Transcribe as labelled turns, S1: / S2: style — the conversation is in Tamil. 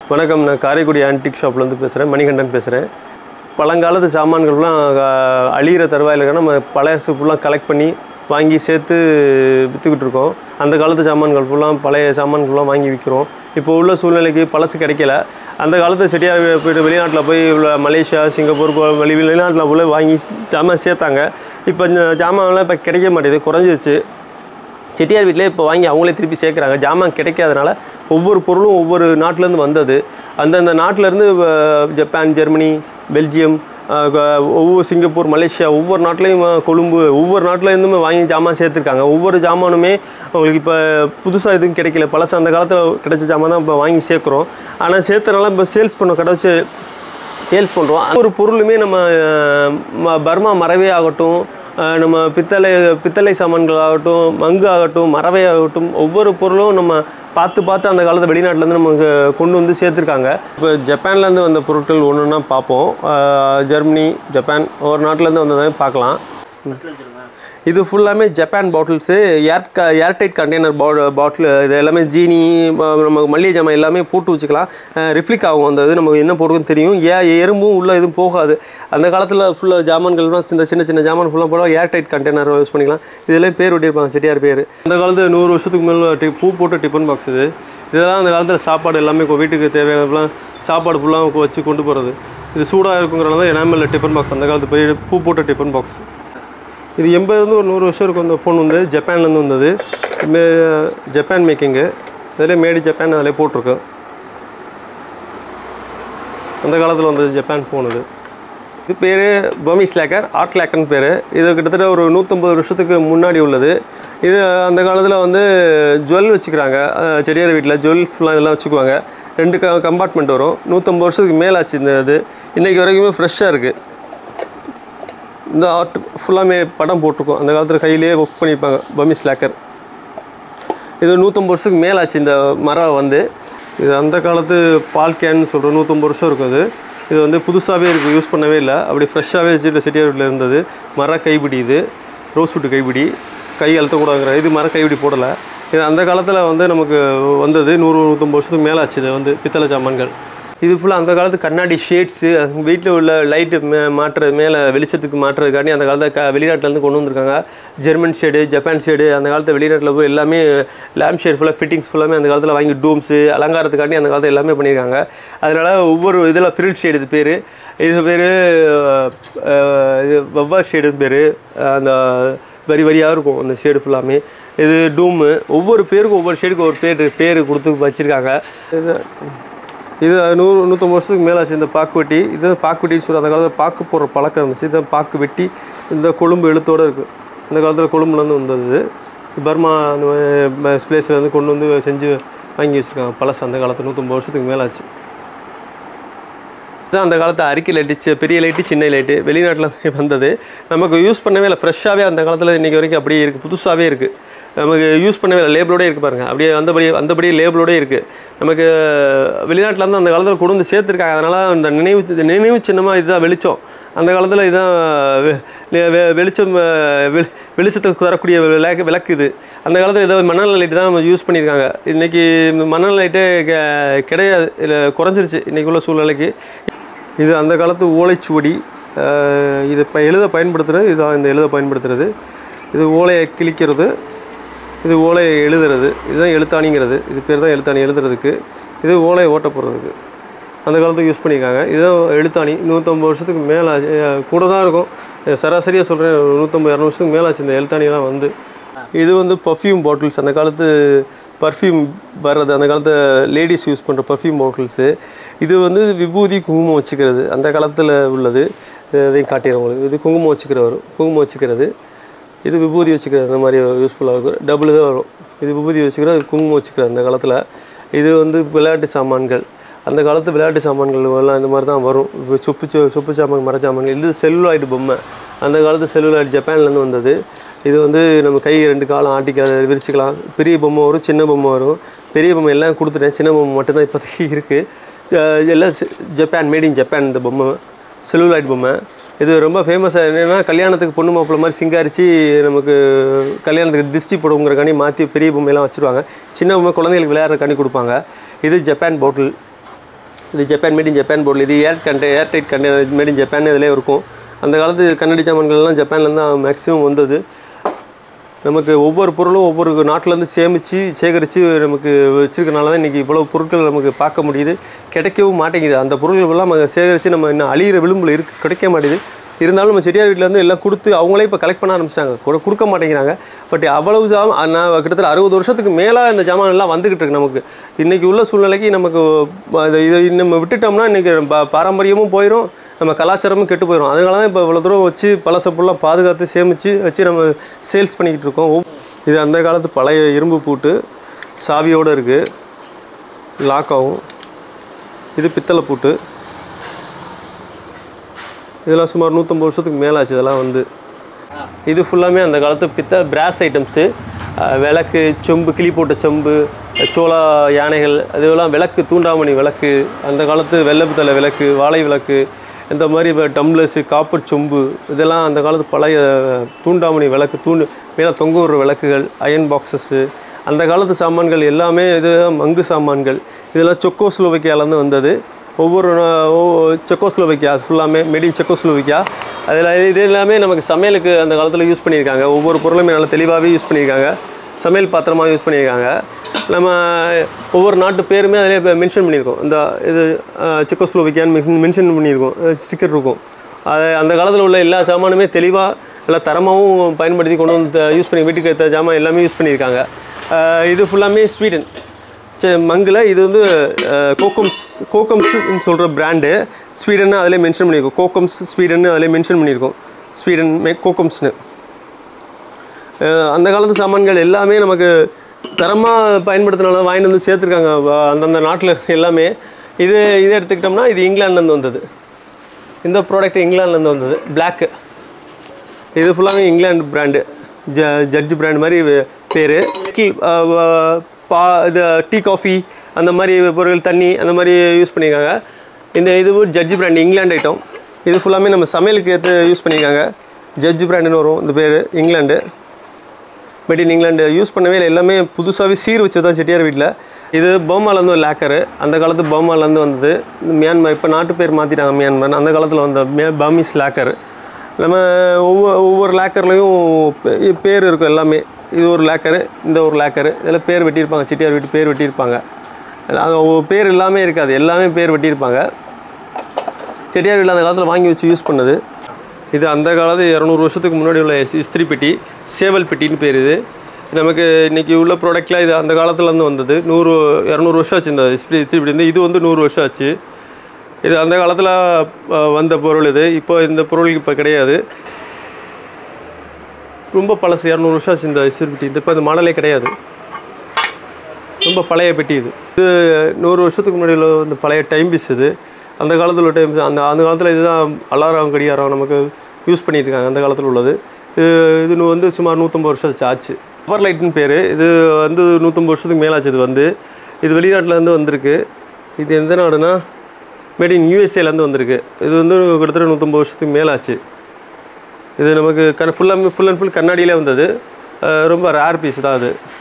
S1: வணக்கம், நான் காரைக்குடி ஆன்டிக் ஷாப்லேருந்து பேசுகிறேன். மணிகண்டன் பேசுகிறேன். பழங்காலத்து சாமான்கள்லாம் அழிகிற தருவாயில் நம்ம பழைய ஃபுல்லாக கலெக்ட் பண்ணி வாங்கி சேர்த்து விற்றுக்கிட்டு இருக்கோம். அந்த காலத்து சாமான்கள் ஃபுல்லாக பழைய சாமான்கள்லாம் வாங்கி விற்கிறோம். இப்போ உள்ள சூழ்நிலைக்கு பழசு கிடைக்கல. அந்த காலத்து செட்டியார் போய்ட்டு வெளிநாட்டில் போய் மலேசியா, சிங்கப்பூர் வெளிநாட்டில் போய் வாங்கி சாமான் சேர்த்தாங்க. இப்போ இந்த ஜாமான்லாம் இப்போ கிடைக்க மாட்டேது, குறைஞ்சிருச்சு. செட்டியார் வீட்டிலே இப்போ வாங்கி அவங்களே திருப்பி சேர்க்குறாங்க. ஜாமான் கிடைக்காதனால ஒவ்வொரு பொருளும் ஒவ்வொரு நாட்டிலேருந்து வந்தது. அந்தந்த நாட்டிலேருந்து ஜப்பான், ஜெர்மனி, பெல்ஜியம், ஒவ்வொரு சிங்கப்பூர், மலேசியா, ஒவ்வொரு நாட்டிலையும் கொழும்பு, ஒவ்வொரு நாட்டிலேருந்துமே வாங்கி ஜாமான் சேர்த்துருக்காங்க. ஒவ்வொரு ஜாமானுமே அவங்களுக்கு இப்போ புதுசாக எதுவும் கிடைக்கல. பழசு அந்த காலத்தில் கிடைச்ச ஜாமான் தான் இப்போ வாங்கி சேர்க்குறோம். ஆனால் சேர்த்தனால இப்போ சேல்ஸ் பண்ண கிடச்சி சேல்ஸ் பண்ணுறோம். ஒரு பொருளுமே நம்ம பர்மா மரவே ஆகட்டும், நம்ம பித்தளை சாமான்கள் ஆகட்டும், மங்கு ஆகட்டும், மரவை ஆகட்டும், ஒவ்வொரு பொருளும் நம்ம பார்த்து அந்த காலத்து வெளிநாட்டிலேருந்து நமக்கு கொண்டு வந்து சேர்த்துருக்காங்க. இப்போ ஜப்பான்லேருந்து வந்த பொருட்கள் ஒன்று ஒன்றா பார்ப்போம். ஜெர்மனி, ஜப்பான், ஒவ்வொரு நாட்டிலேருந்து வந்ததை பார்க்கலாம். இது ஃபுல்லாமே Japan bottles, airtight container bottle. இது எல்லாமே ஜீனி, நம்ம மல்லிகை ஜாமான் எல்லாமே போட்டு வச்சுக்கலாம். ரிஃப்ளிக் ஆகும். அந்த இது நமக்கு என்ன போடுறதுன்னு தெரியும். எறும்பும் உள்ளே எதுவும் போகாது. அந்த காலத்தில் ஃபுல்லாக ஜாமான்கள்லாம் சின்ன ஜாமான் ஃபுல்லாக போட ஏர்டைட் கண்டெய்னர் யூஸ் பண்ணிக்கலாம். இதெல்லாம் பேர் ஒட்டியிருப்பாங்க, செட்டியார் பேர். அந்த காலத்து 100 வருஷத்துக்கு மேலே பூ போட்ட டிஃபன் பாக்ஸ் இது. இதெல்லாம் அந்த காலத்தில் சாப்பாடு எல்லாமே வீட்டுக்கு தேவையானதுலாம் சாப்பாடு ஃபுல்லாக வச்சு கொண்டு போகிறது. இது சூடாக இருக்குங்கிறனால தான் எனாமல் டிஃபன் பாக்ஸ். அந்த காலத்து பெரிய பூ போட்ட டிஃபன் பாக்ஸ். இது 80 ஒரு 100 வருஷம் இருக்கும். அந்த ஃபோன் வந்து ஜப்பான்லேருந்து வந்தது. ஜப்பான் மேக்கிங்கு. அதில் மேடி ஜப்பான் அதில் போட்டிருக்கு. அந்த காலத்தில் வந்தது ஜப்பான் ஃபோன். இது பேர் பர்மீஸ் லேக்கர், ஆர்ட் லேக்கர்னு பேர். இது கிட்டத்தட்ட ஒரு 150 வருஷத்துக்கு முன்னாடி உள்ளது. இது அந்த காலத்தில் வந்து ஜுவல் வச்சுக்கிறாங்க. செட்டியார் வீட்டில் ஜுவல்ஸ் ஃபுல்லாக இதெல்லாம் வச்சுக்குவாங்க. 2 கம்பார்ட்மெண்ட் வரும். 150 வருஷத்துக்கு மேலே ஆச்சு இந்த இது. இன்றைக்கி வரைக்குமே ஃப்ரெஷ்ஷாக இருக்குது. இந்த ஆர்ட் ஃபுல்லாமே படம் போட்டிருக்கோம். அந்த காலத்தில் கையிலே ஒர்க் பண்ணியிருப்பாங்க. Burmese lacquer. இது 150 வருஷத்துக்கு மேலே ஆச்சு இந்த மரம் வந்து. இது அந்த காலத்து பால் கேன்னு சொல்கிறோம். 150 வருஷம் இருக்கும். இது வந்து புதுசாகவே இருக்குது, யூஸ் பண்ணவே இல்லை. அப்படி ஃப்ரெஷ்ஷாகவே வச்சுட்டு செட்டியார் வீட்டில் இருந்தது. மர கைப்பிடி. இது ரோஸ்வுட் கைப்பிடி. கை அழுத்தக்கூடாதுங்கிற இது மர கைப்பிடி போடலை. இது அந்த காலத்தில் வந்து நமக்கு வந்தது. 100-150 வருஷத்துக்கு மேலே ஆச்சு. இது வந்து பித்தளை சாமான்கள். இது ஃபுல்லாக அந்த காலத்து கண்ணாடி ஷேட்ஸு, வீட்டில் உள்ள லைட்டு மாற்றுறது, மேலே வெளிச்சத்துக்கு மாற்றுறதுக்காண்டி அந்த காலத்தில் வெளிநாட்டிலேருந்து கொண்டு வந்திருக்காங்க. German shade, Japan shade. அந்த காலத்தில் வெளிநாட்டில் போய் எல்லாமே லேம்ப் ஷேட் ஃபுல்லாக ஃபிட்டிங்ஸ் ஃபுல்லாமே அந்த காலத்தில் வாங்கி டூம்ஸு அலங்காரத்துக்காண்டி அந்த காலத்தில் எல்லாமே பண்ணியிருக்காங்க. அதனால் ஒவ்வொரு இதில் ஃப்ரில் ஷேடு இது பேர். இது பேர் இது வவ்வார் ஷேடுன்னு பேர். அந்த வரியாக இருக்கும் அந்த ஷேடு ஃபுல்லாமே. இது டூமு. ஒவ்வொரு பேருக்கும் ஒவ்வொரு ஷேடுக்கு ஒரு பேர் கொடுத்து வச்சுருக்காங்க. இது 100-150 வருஷத்துக்கு மேலே ஆச்சு. இந்த பாக்கு வெட்டி, இது பாக்குவெட்டின்னு சொல்லி அந்த காலத்தில் பாக்கு போடுற பழக்கம் இருந்துச்சு. இதை பாக்கு வெட்டி இந்த கொழும்பு எழுத்தோடு இருக்குது. அந்த காலத்தில் கொழும்புலேருந்து வந்தது. பர்மா அந்த பிளேஸ்லேருந்து கொண்டு வந்து செஞ்சு வாங்கி வச்சுருக்காங்க. பழசு அந்த காலத்தில் 150 வருஷத்துக்கு மேலே ஆச்சு. இதுதான் அந்த காலத்தில் அரிக்கை லைட்டு, பெரிய லைட்டு, சின்ன லைட்டு வெளிநாட்டில் வந்தது. நமக்கு யூஸ் பண்ணவே இல்லை. ஃப்ரெஷ்ஷாகவே அந்த காலத்தில் இன்றைக்கி வரைக்கும் அப்படியே இருக்குது. புதுசாகவே இருக்குது. நமக்கு யூஸ் பண்ணவே இல்லை. லேபிளோடே இருக்குது பாருங்கள். அப்படியே அந்தபடி லேபிளோடே இருக்குது. நமக்கு வெளிநாட்டில் வந்து அந்த காலத்தில் கொண்டு வந்து சேர்த்துருக்காங்க. அதனால் இந்த நினைவு சின்னமாக இதுதான் வெளிச்சம். அந்த காலத்தில் இதுதான் வெளிச்சத்துக்கு தரக்கூடிய விளக்கு இது. அந்த காலத்தில் இதை மணல் லைட்டு தான் நம்ம யூஸ் பண்ணியிருக்காங்க. இன்றைக்கி மணல் லைட்டே கிடையாது, இல்லை குறைஞ்சிருச்சு இன்றைக்கி உள்ள சூழ்நிலைக்கு. இது அந்த காலத்து ஓலைச்சுவடி. இது எழுத பயன்படுத்துகிறது. இதுதான் இந்த எழுத பயன்படுத்துகிறது. இது ஓலையை கிழிக்கிறது, இது ஓலையை எழுதுறது. இதுதான் எழுத்தாணிங்கிறது. இது பேர் தான் எழுத்தாணி எழுதுறதுக்கு. இது ஓலையை ஓட்ட போடுறதுக்கு அந்த காலத்துக்கு யூஸ் பண்ணியிருக்காங்க. இதுதான் எழுத்தாணி. 150 வருஷத்துக்கு மேலே கூட தான் இருக்கும். சராசரியாக சொல்கிறேன், 150-200 வருஷத்துக்கு மேலே ஆச்சு இந்த எழுத்தாணிலாம் வந்து. இது வந்து பர்ஃப்யூம் பாட்டில்ஸ். அந்த காலத்து பர்ஃப்யூம் வர்றது, அந்த காலத்து லேடிஸ் யூஸ் பண்ணுற பர்ஃப்யூம் பாட்டில்ஸு. இது வந்து விபூதி, குங்குமம் வச்சுக்கிறது அந்த காலத்தில் உள்ளது. இதையும் காட்டிடுறவங்களுக்கு. இது குங்குமம் வச்சுக்கிறது. இது விபூதி வச்சுக்கிறது. அந்த மாதிரி யூஸ்ஃபுல்லாக இருக்கும். டபுள் தான் வரும். இது விபூதி வச்சுக்கிறது, குங்குமம் வச்சுக்கிறது அந்த காலத்தில். இது வந்து விளையாட்டு சாமான்கள். அந்த காலத்து விளையாட்டு சாமான்கள் எல்லாம் இந்த மாதிரி தான் வரும். இப்போ சொப்பு சாமான், மர சாமான்கள். இது செல்லுலாய்டு பொம்மை. அந்த காலத்து செல்லுலாய்டு ஜப்பான்லேருந்து வந்தது. இது வந்து நம்ம கை 2 காலம் ஆட்டிக்க விரிச்சிக்கலாம். பெரிய பொம்மை வரும், சின்ன பொம்மை வரும். பெரிய பொம்மை எல்லாம் கொடுத்துட்டேன். சின்ன பொம்மை மட்டும்தான் இப்போதைக்கு இருக்குது. எல்லாம் ஜப்பான், மேட் இன் ஜப்பான். இந்த பொம்மை செல்லுலாய்டு பொம்மை. இது ரொம்ப ஃபேமஸாக என்னென்னா, கல்யாணத்துக்கு பொண்ணு மாப்பிள்ளை மாதிரி சிங்காரிச்சு நமக்கு கல்யாணத்துக்கு திருஷ்டி போடுங்கிறக்காண்டி மாற்றி பெரிய பொம்மையெல்லாம் வச்சுருவாங்க. சின்ன பொம்மை குழந்தைகளுக்கு விளையாடுறக்காண்டி கொடுப்பாங்க. இது ஜப்பான் பாட்டில். இது ஜப்பான் மேட் இன் ஜப்பான் போர்டில். இது air tight container made in Japan இதிலே இருக்கும். அந்த காலத்து கண்ணாடி சாமான்கள்லாம் ஜப்பான்லேருந்து தான் மேக்ஸிமம் வந்தது. நமக்கு ஒவ்வொரு பொருளும் ஒவ்வொரு நாட்டிலேருந்து சேகரித்து நமக்கு வச்சுருக்கனால தான் இன்றைக்கி இவ்வளோ பொருட்கள் நமக்கு பார்க்க முடியுது. கிடைக்கவும் மாட்டேங்குது. அந்த பொருட்களெல்லாம் நம்ம சேகரித்து நம்ம இன்னும் அழியிற விளிம்பில் கிடைக்க மாட்டேங்குது. இருந்தாலும் நம்ம செட்டியார் வீட்டிலேருந்து எல்லாம் கொடுத்து அவங்களே இப்போ கலெக்ட் பண்ண ஆரம்பிச்சிட்டாங்க. கொடுக்க மாட்டேங்கிறாங்க. பட் அவ்வளவு நான் கிட்டத்தட்ட 60 வருஷத்துக்கு மேலே இந்த ஜாமான்லாம் வந்துக்கிட்டு இருக்கு. நமக்கு இன்றைக்கி உள்ள சூழ்நிலைக்கு நமக்கு இதை நம்ம விட்டுட்டோம்னா இன்றைக்கி பாரம்பரியமும் போயிடும், நம்ம கலாச்சாரமும் கெட்டு போயிடும். அதனால தான் இப்போ இவ்வளோ தூரம் வச்சு பழச பொருளாக பாதுகாத்து சேமித்து வச்சு நம்ம சேல்ஸ் பண்ணிக்கிட்டு இருக்கோம். இது அந்த காலத்து பழைய இரும்பு பூட்டு சாவியோடு இருக்குது, லாக் ஆகும். இது பித்தளை பூட்டு. இதெல்லாம் சுமார் 150 வருஷத்துக்கு மேலே ஆச்சு. இதெல்லாம் வந்து இது ஃபுல்லாமே அந்த காலத்து பிராஸ் ஐட்டம்ஸு. விளக்கு, செம்பு, கிளி போட்ட செம்பு, சோளா யானைகள், அதெல்லாம் விளக்கு, தூண்டாமணி விளக்கு, அந்த காலத்து வெள்ளை விளக்கு, வாழை விளக்கு, இந்த மாதிரி டம்ளர்ஸு, காப்பர் சொம்பு, இதெல்லாம் அந்த காலத்து பழைய தூண்டாமணி விளக்கு, மேலே தொங்க விடுற விளக்குகள், அயன் பாக்ஸஸ்ஸு, அந்த காலத்து சாமான்கள் எல்லாமே இது மங்கு சாமான்கள். இதெல்லாம் செக்கோஸ்லோவேக்கியாவிலேருந்து வந்தது. ஒவ்வொரு செக்கோஸ்லோவேக்கியா ஃபுல்லாமே மேட் இன் செக்கோஸ்லோவேக்கியா. அதில் இது எல்லாமே நமக்கு சமையலுக்கு அந்த காலத்தில் யூஸ் பண்ணியிருக்காங்க. ஒவ்வொரு பொருளுமே நல்லா தெளிவாகவே யூஸ் பண்ணியிருக்காங்க. சமையல் பாத்திரமாக யூஸ் பண்ணியிருக்காங்க. நம்ம ஒவ்வொரு நாட்டு பேருமே அதிலே மென்ஷன் பண்ணியிருக்கோம். இந்த இது செக்கோஸ்லோவேக்கியான்னு மென்ஷன் பண்ணியிருக்கோம், ஸ்டிக்கர் இருக்கும். அது அந்த காலத்தில் உள்ள எல்லா சாமானுமே தெளிவாக நல்லா தரமாகவும் பயன்படுத்தி கொண்டு வந்து யூஸ் பண்ணி வீட்டுக்கு ஏற்ற ஜாமான் எல்லாமே யூஸ் பண்ணியிருக்காங்க. இது ஃபுல்லாமே ஸ்வீடன் மங்கில். இது வந்து கோக்கம்ஸ்ன்னு சொல்கிற பிராண்டு. ஸ்வீடன்னு அதிலே மென்ஷன் பண்ணியிருக்கோம். கோக்கம்ஸ் ஸ்வீடன்னு அதிலே மென்ஷன் பண்ணியிருக்கோம். ஸ்வீடன் கோக்கம்ஸ்னு. அந்த காலத்து சாமான்கள் எல்லாமே நமக்கு தரமாக பயன்படுத்தினால வாங்கிட்டு வந்து சேர்த்துருக்காங்க அந்தந்த நாட்டில் எல்லாமே. இதை எடுத்துக்கிட்டோம்னா இது இங்கிலாந்துலேருந்து வந்தது. இந்த ப்ராடக்ட் இங்கிலாந்துலேருந்து வந்தது. பிளாக்கு. இது ஃபுல்லாகவே இங்கிலாந்து பிராண்டு, ஜட்ஜ் பிராண்ட் மாதிரி பேர். இது டீ, காஃபி, அந்த மாதிரி பொருட்கள், தண்ணி, அந்த மாதிரி யூஸ் பண்ணியிருக்காங்க. இது ஜட்ஜ் பிராண்ட், இங்கிலாந்து ஐட்டம். இது ஃபுல்லாமே நம்ம சமையலுக்கு ஏற்று யூஸ் பண்ணியிருக்காங்க. ஜட்ஜ் பிராண்டுன்னு வரும். இந்த பேர் England, made in England. Use பண்ணவே இல்லை, எல்லாமே புதுசாகவே சீர் வச்சு தான் செட்டியார் வீட்டில். இது பர்மாலேருந்து ஒரு லேக்கரு. அந்த காலத்து பர்மாலேருந்து வந்தது. மியான்மர், இப்போ நாட்டு பேர் மாற்றிட்டாங்க மியான்மர். அந்த காலத்தில் வந்த பர்மீஸ் லேக்கர். நம்ம ஒவ்வொரு லேக்கர்லேயும் பேர் இருக்கும் எல்லாமே. இது ஒரு லேக்கரு, இந்த ஒரு லேக்கரு, இதில் பேர் வெட்டியிருப்பாங்க. செட்டியார் வீட்டு பேர் வெட்டியிருப்பாங்க. அது பேர் எல்லாமே இருக்காது, எல்லாமே பேர் வெட்டியிருப்பாங்க. செட்டியார் வீட்டில் அந்த காலத்தில் வாங்கி வச்சு யூஸ் பண்ணது. இது அந்த காலத்து 200 வருஷத்துக்கு முன்னாடி உள்ள இஸ்திரி பெட்டி, சேவல் பெட்டின்னு பேர். இது நமக்கு இன்றைக்கி உள்ள ப்ராடக்டில் இது அந்த காலத்துலேருந்து வந்தது. 200 வருஷம் ஆச்சு இந்த இஸ்திரி பெட்டி. இது வந்து 100 வருஷம் ஆச்சு. இது அந்த காலத்தில் வந்த பொருள். இது இப்போ இந்த பொருள் இப்போ கிடையாது, ரொம்ப பழசு. 200 வருஷம் ஆச்சு இந்த இஸ்திரி பெட்டி. இப்போ இந்த மாடலே கிடையாது, ரொம்ப பழைய பெட்டி. இது 100 வருஷத்துக்கு முன்னாடி உள்ள இந்த பழைய டைம் பீஸ். இது அந்த காலத்தில் உள்ள டைம். அந்த காலத்தில் இதுதான் அலாரம், கடிகாரம் நமக்கு யூஸ் பண்ணிட்டு இருக்காங்க அந்த காலத்தில் உள்ளது. இது வந்து சுமார் 150 வருஷம் ஆச்சு. பவர் லைட்னு பேர். இது வந்து 150 வருஷத்துக்கு மேலே ஆச்சு. இது வெளிநாட்டிலேருந்து வந்திருக்கு. இது எந்த நாடுனா மேட் இன் யூஎஸ்ஏலேருந்து வந்திருக்கு. இது வந்து கிட்டத்தட்ட 150 வருஷத்துக்கு மேலே ஆச்சு. இது நமக்கு ஃபுல் அண்ட் ஃபுல் கண்ணாடியிலே வந்தது. ரொம்ப ரேர் பீஸ் தான் அது.